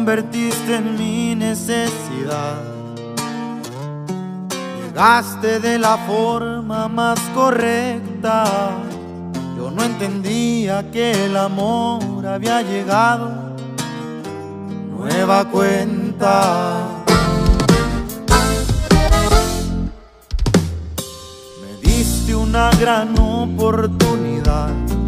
convertiste en mi necesidad. Llegaste de la forma más correcta. Yo no entendía que el amor había llegado. Nueva cuenta. Me diste una gran oportunidad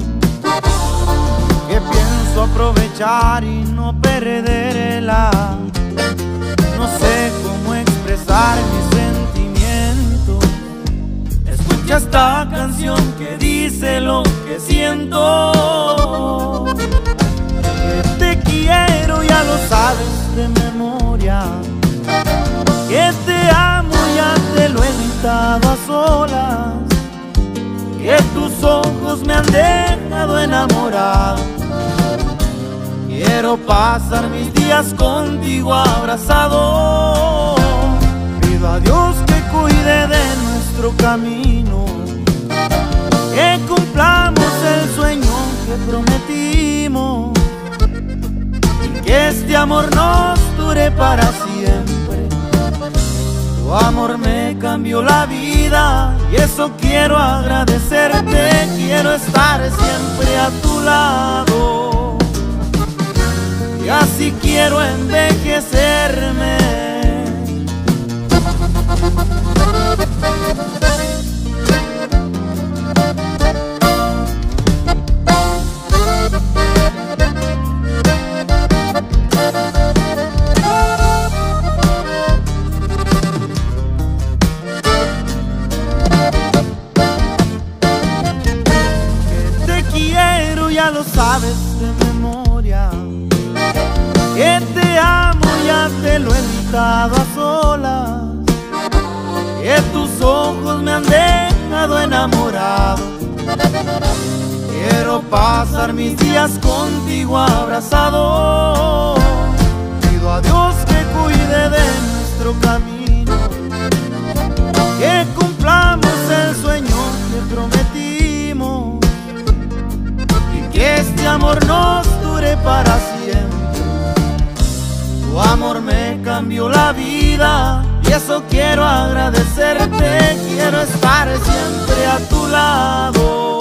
que pienso aprovechar y no perderla. No sé cómo expresar mis sentimientos. Escucha esta canción que dice lo que siento. Que te quiero, ya lo sabes de memoria. Que te amo, ya te lo he gritado a solas. Que tus ojos me han dejado enamorado. Quiero pasar mis días contigo abrazado. Pido a Dios que cuide de nuestro camino, que cumplamos el sueño que prometimos, y que este amor nos dure para siempre. Tu amor me cambió la vida y eso quiero agradecerte. Quiero estar siempre a tu lado y así quiero envejecerme. Ya lo sabes de memoria. Que te amo, ya te lo he gritado a solas. Que tus ojos me han dejado enamorado. Quiero pasar mis días contigo abrazado. Pido a Dios que cuide de nuestro camino, que cumplamos el sueño que prometimos, que este amor nos dure para siempre. Tu amor me cambió la vida y eso quiero agradecerte. Quiero estar siempre a tu lado